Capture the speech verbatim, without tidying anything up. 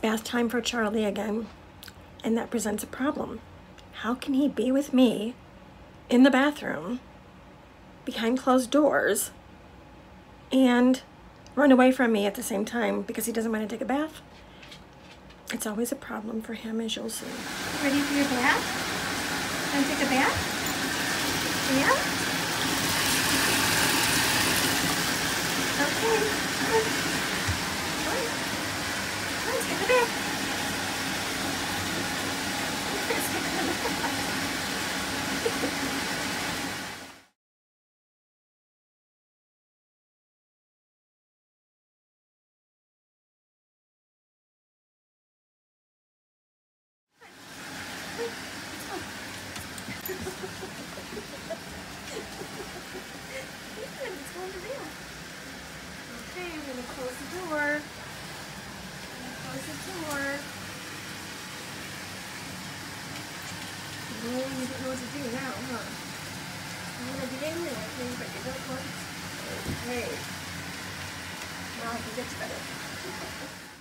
bath time for Charlie again, and that presents a problem. How can he be with me in the bathroom behind closed doors and run away from me at the same time because he doesn't want to take a bath? It's always a problem for him, as you'll see. Ready for your bath? Want to take a bath? Yeah? Okay. Come on. Come on. Come on, let's get in the bath. Let's get in the bath. Okay, I'm going to close the door. I'm going to close the door. Oh, you don't know what to do now, huh? You want to get in there, I think, but you don't want to. Okay. Now I can get better.